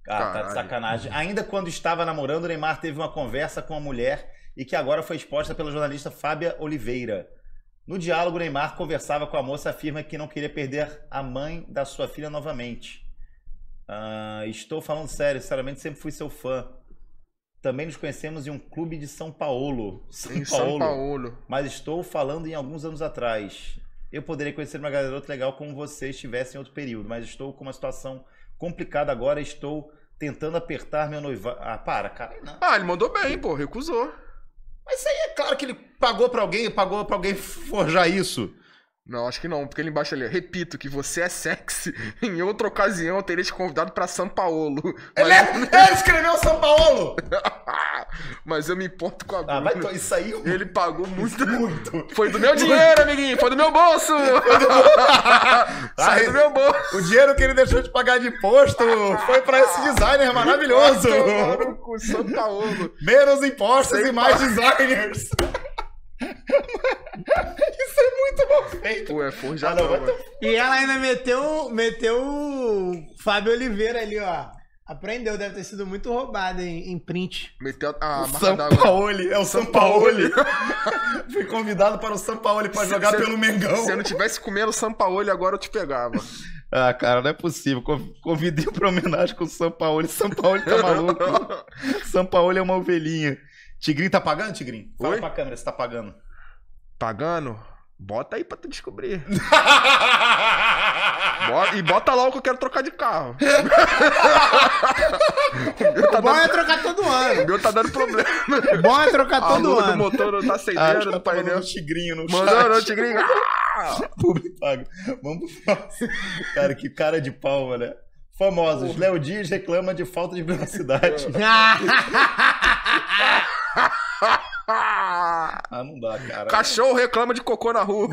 Ah, tá de sacanagem. Ainda quando estava namorando, o Neymar teve uma conversa com a mulher e que agora foi exposta pela jornalista Fábia Oliveira. No diálogo, o Neymar conversava com a moça e afirma que não queria perder a mãe da sua filha novamente. Estou falando sério, sinceramente sempre fui seu fã. Também nos conhecemos em um clube de São Paulo. São Paulo. Mas estou falando em alguns anos atrás. Eu poderia conhecer uma garota legal como você estivesse em outro período, mas estou com uma situação complicada agora, estou tentando apertar meu noivado. Ah, para, cara. Não. Ele mandou bem, pô, recusou. Mas isso aí é claro que ele pagou pra alguém forjar isso. Não, acho que não, porque ali embaixo ali, repito que você é sexy. Em outra ocasião eu teria te convidado pra São Paulo. Ele escreveu São Paulo! Mas eu me importo com a Bruna. Isso aí... Ele pagou muito. Foi do meu dinheiro, amiguinho, foi do meu bolso! Saiu do meu bolso! O dinheiro que ele deixou de pagar de imposto foi pra esse designer maravilhoso! Com São Paulo! Menos impostos e mais designers! Isso é muito mal feito. Pô, é forjadão. E ela ainda meteu o Fábio Oliveira ali, ó. Aprendeu, deve ter sido muito roubado em print. Meteu a São Paulo, é o São Paulo. Fui convidado para o São Paulo para jogar pelo Mengão. Se eu não tivesse comendo o São Paulo, agora eu te pegava. Ah, cara, não é possível. Convidei para homenagem com o São Paulo. São Paulo tá maluco. São Paulo é uma ovelhinha. Tigrinho tá pagando, Tigrinho? Fala Oi? pra câmera se tá pagando. Pagando? Bota aí pra tu descobrir. E bota logo que eu quero trocar de carro. Bom é trocar todo ano. O meu tá dando problema. Bom é trocar todo ano. O motor não tá acendendo no painel. Tigrinho no Mandou Tigrinho. Público pago. Vamos pro próximo. Cara, que cara de pau, né? Famosos. Léo Dias reclama de falta de privacidade. Não dá, cara. Cachorro reclama de cocô na rua.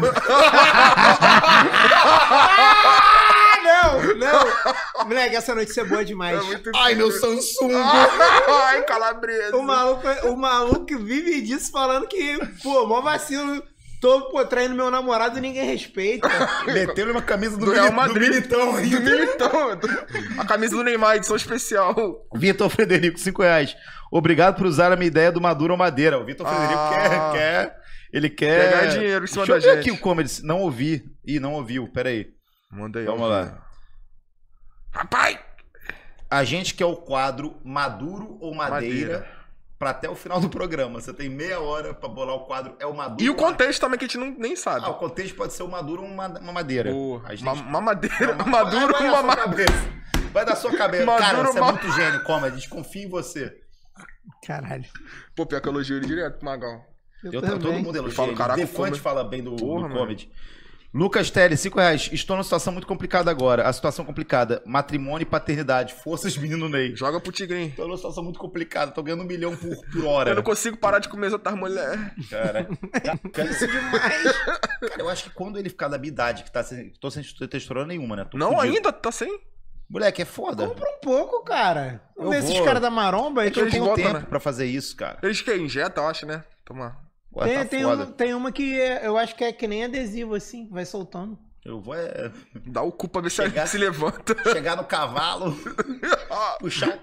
Não. Moleque, essa notícia é boa demais. Ai, meu Samsung. Ai, calabresa. O maluco vive disso falando que, pô, mó vacilo. Tô traindo meu namorado e ninguém respeita. Meteu-lhe uma camisa do Real Madrid. Do Militão ainda. Do Militão. A camisa do Neymar, edição especial. Vitor Frederico, R$5. Obrigado por usar a minha ideia do Maduro ou Madeira. O Vitor Frederico ele quer ganhar dinheiro em cima da gente. Deixa eu ver aqui o comedy. Não ouvi. Não ouviu. Pera aí. Manda aí. Vamos lá. Rapaz! A gente quer o quadro Maduro ou Madeira. Pra até o final do programa. Você tem meia hora pra bolar o quadro. É o Maduro. E o contexto também que a gente nem sabe. O contexto pode ser o Maduro ou uma Madeira. Uma Madeira. Maduro ou uma Madeira. Vai da sua cabeça. Maduro, cara, você é muito gênio, comedy. A gente confia em você. Caralho. Pô, pior que eu elogio ele direto, Magal. Todo mundo elogia ele. Defante fala bem do comedy. Lucas Teles, R$5. Estou numa situação muito complicada agora. A situação complicada. Matrimônio e paternidade. Forças, menino Ney. Joga pro Tigrinho. Estou numa situação muito complicada. Tô ganhando 1 milhão por hora. Eu não consigo parar de comer as outras mulheres. Cara, isso demais. Cara, eu acho que quando ele ficar da minha idade, que tá sem... Tô sem testosterona nenhuma, né? Não, fudido. Ainda tá sem? Moleque, é foda. Compra um pouco, cara. Vamos ver esses caras da maromba. É que eu tenho tempo pra fazer isso, cara. Eles que injetam, eu acho, né? Toma. Tem uma que eu acho que é que nem adesivo, assim, vai soltando. Eu vou dar o cu pra ver se levanta. Chegar no cavalo, puxar.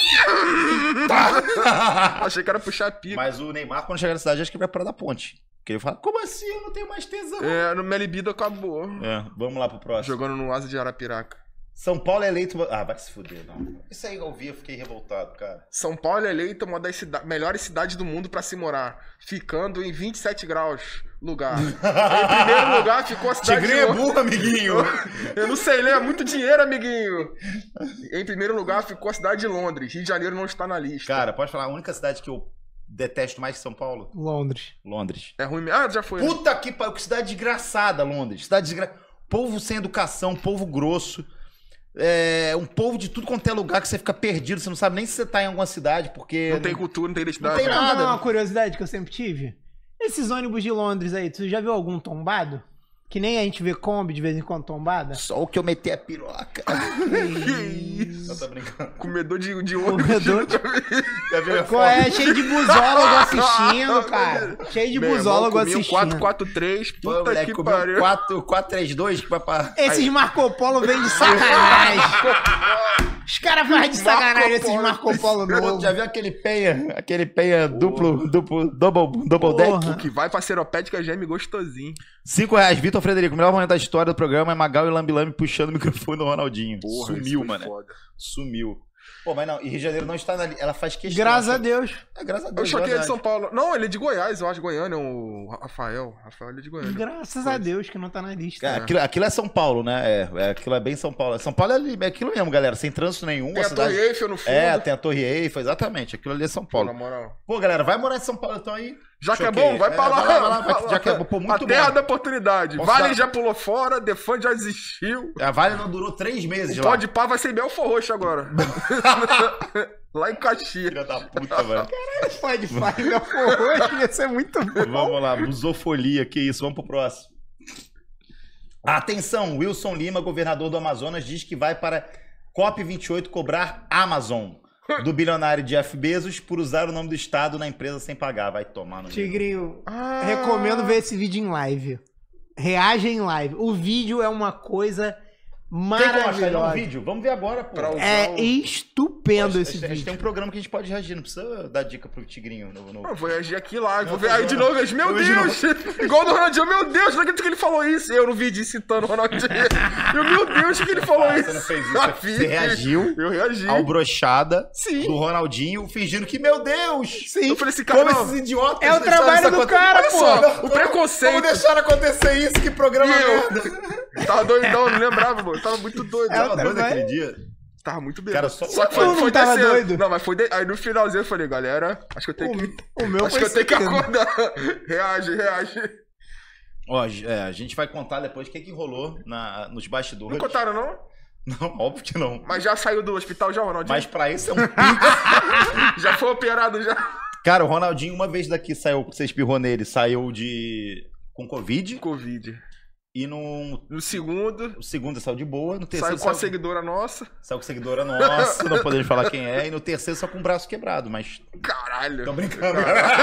Achei que era puxar a pica. Mas o Neymar, quando chegar na cidade, acho que vai parar da ponte. Porque ele fala, como assim? Eu não tenho mais tesão. Minha libido acabou. Vamos lá pro próximo. Jogando no Asa de Arapiraca. São Paulo é eleito... vai se fuder, não. Isso aí eu ouvi, eu fiquei revoltado, cara. São Paulo é eleita uma das melhores cidades do mundo pra se morar, ficando em 27 graus lugar. Em primeiro lugar ficou a cidade Tigrinho é burro, amiguinho. Eu não sei ler, é muito dinheiro, amiguinho. Em primeiro lugar ficou a cidade de Londres. Rio de Janeiro não está na lista. Cara, pode falar a única cidade que eu detesto mais que São Paulo? Londres. É ruim mesmo? Já foi. Puta que pariu, que cidade desgraçada, Londres. Cidade desgraçada. Povo sem educação, povo grosso. Um povo de tudo quanto é lugar que você fica perdido, você não sabe nem se você tá em alguma cidade, porque... Não tem cultura, não tem identidade. Não tem nada. Uma curiosidade que eu sempre tive. Esses ônibus de Londres aí, tu já viu algum tombado? Que nem a gente vê Kombi de vez em quando tombada? Só o que eu meti a piroca. Que isso? Eu tô brincando. Comedor de ônibus. Comedor de... cheio de busólogo assistindo, cara. Cheio de busólogo assistindo. 443, puta que pariu. 432, que papai. Esses Marco Polo vêm de sacanagem. Os caras fazem de sacanagem esses Marco Polo Pô, novo. já viu aquele penha duplo, double deck? O que vai pra seropédica geme gostosinho. R$5, Vitor Frederico. O melhor momento da história do programa é Magal e Lambi Lambi puxando o microfone do Ronaldinho. Porra, isso Sumiu, foi mano. foda. Sumiu. Pô, mas não, e Rio de Janeiro não está na lista. Ela faz questão. Graças a Deus. É, graças a Eu Deus. achei que ele é de verdade. São Paulo. Não, ele é de Goiás, eu acho. Goiânia, o Rafael. Rafael ele é de Goiânia. Graças a Deus que não tá na lista. Cara, aquilo é São Paulo, né? Aquilo é bem São Paulo. São Paulo é aquilo mesmo, galera. Sem trânsito nenhum. Tem a cidade... Torre Eiffel no fundo. É, tem a Torre Eiffel, exatamente. Aquilo ali é São Pô, na Paulo. moral. Pô, galera, vai morar em São Paulo então aí. Já que é Choquei. bom, vai pra lá. Vai lá. Já que é bom, pô, muito a terra bom. da oportunidade. Posso Vale dar- já pulou fora, Defan já desistiu. A Vale não durou 3 meses O lá. Pode Pá vai ser Belfor Roxo agora. Lá em Caxias. Filha da puta, velho. Pode falar, meu forro, ia ser muito bom. Vamos lá, busofolia, que isso. Vamos pro próximo. Atenção, Wilson Lima, governador do Amazonas, diz que vai para COP28 cobrar Amazon do bilionário Jeff Bezos por usar o nome do estado na empresa sem pagar. Vai tomar no meio. Tigrinho, recomendo ver esse vídeo em live. Reage em live. O vídeo é uma coisa Tem como achar ele no maravilhosa. vídeo? Vamos ver agora, pô. Pra usar É o- estupendo esse A gente vídeo. tem um programa que a gente pode reagir, não precisa dar dica pro Tigrinho. Eu vou reagir aqui lá, Não, vou ver tá aí de bom. novo, meu Eu de Deus! Igual do Ronaldinho, meu Deus, não acredito que ele falou isso. Eu no vídeo citando o Ronaldinho. Meu Deus, que ele falou Ah, isso. você não fez isso, Eu você fiz. reagiu Eu reagi. ao brochada Sim. do Ronaldinho, fingindo que, meu Deus! Sim. Eu falei assim, cara, Como não. esses idiotas É o deixaram trabalho isso do acontecer? cara, Olha pô. só, o Como preconceito. deixaram acontecer isso? Que programa E merda! Tava doidão, não lembrava, mano. Tava muito doido. É o Tava doido trabalho. aquele dia. Tava muito bem. Cara, só- que Tu não tava descendo. doido? Não, mas foi. Aí no finalzinho eu falei, galera, acho que eu tenho que. O meu Acho foi que eu tenho que seguindo. acordar. Reage. Ó, a gente vai contar depois o que rolou nos Não bastidores. contaram, não? Não, óbvio que não. Mas já saiu do hospital já, Ronaldinho? Mas pra isso é um... Já foi operado já. Cara, o Ronaldinho, uma vez daqui saiu, você espirrou nele, saiu com Covid. Covid. E no No segundo, segundo saiu de boa. No terceiro saiu com a seguidora nossa. saiu com seguidora nossa, não podemos falar quem é. E no terceiro só com o braço quebrado, mas Caralho. tô brincando.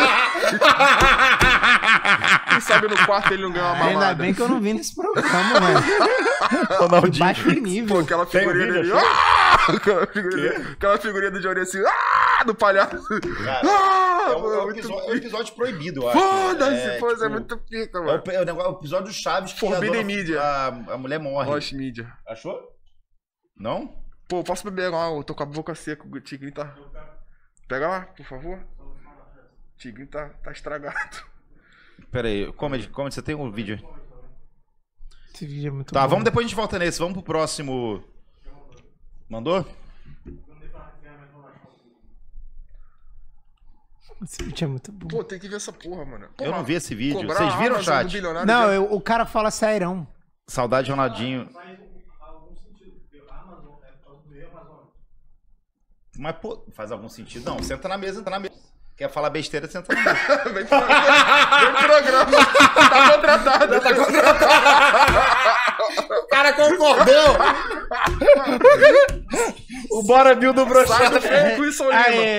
Quem sabe no quarto ele não ganhou uma mamada. Ainda bem que eu não vi nesse programa, mano. Ronaldinho. Baixo nível. Pô, aquela Tem um figurinha vídeo, dele. achou? Aquela figurinha do Johnny assim. Do palhaço. Cara, é um episódio proibido, eu acho. Foda-se, pô, tipo, é muito pica, É mano. o episódio do Chaves que Forbidden Media. a mulher morre. Roche Mídia. Achou? Não? Pô, posso beber lá? Eu tô com a boca seca, o Tigrinho tá. Pega lá, por favor. O Tigrinho tá estragado. Pera aí, Comedy, você tem um vídeo? Esse vídeo é muito Tá, bom. depois a gente volta nesse. Vamos pro próximo. Mandou? Esse vídeo é muito bom. Pô, tem que ver essa porra, mano. Pô, Eu não vi esse vídeo. cobrar Vocês a viram o Amazon do chat? bilionário Não, já- o cara fala sério. Saudade de Ronaldinho. Mas, pô, faz algum sentido? Não, senta na mesa, entra na mesa. Quer falar besteira, senta na mesa. Vem pro programa. Tá contratado. O cara concordou! O Bora Bill do Sai Brochada. do freio com o Wilson Lima.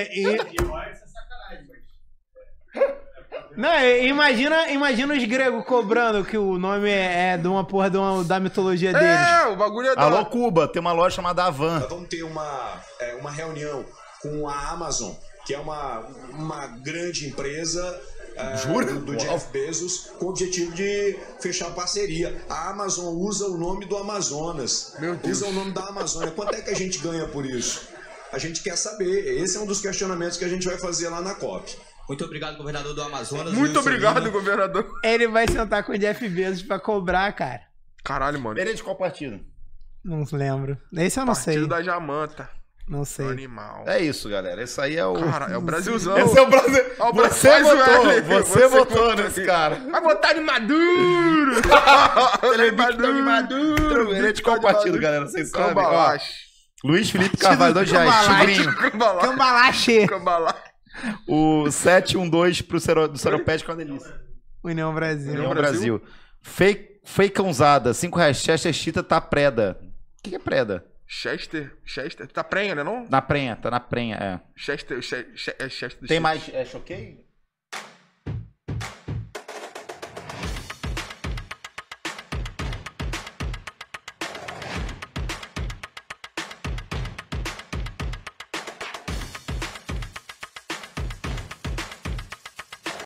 Não, imagina os gregos cobrando que o nome é de uma porra da mitologia deles. É, o bagulho é da... Alô, Cuba, tem uma loja chamada Avan. Nós vamos ter uma reunião com a Amazon, que é uma grande empresa Jura? do Jeff Bezos, com o objetivo de fechar parceria. A Amazon usa o nome do Amazonas, Meu Deus. usa o nome da Amazônia. Quanto é que a gente ganha por isso? A gente quer saber. Esse é um dos questionamentos que a gente vai fazer lá na COP. Muito obrigado, governador do Amazonas. Muito Wilson obrigado, Lima. governador. Ele vai sentar com o Jeff Bezos pra cobrar, cara. Caralho, mano. Ele é de qual partido? Não lembro. Esse eu não sei. Partido da Jamanta. Não sei. Animal. É isso, galera. Esse aí é o. Cara, é o Brasilzão. Esse é o Brasil. Ó, Você faz o votou, L, você votou votou nesse aí. cara. Vai votar de Maduro! Ele é de Maduro. Ele é de qual partido, galera? Vocês sabem? Ó, Cambalache. Luiz Felipe Carvalho, R$2. Tigrinho. Cambalache. Cambalache. Cambalache. O 712 do Seropédico é uma delícia. União Brasil. União Brasil. Fakeãozada, R$5. Chester Chita tá preda. O que é preda? Chester. Tá prenha, né não? Na prenha, tá na prenha, é. Chester Tem mais, choquei?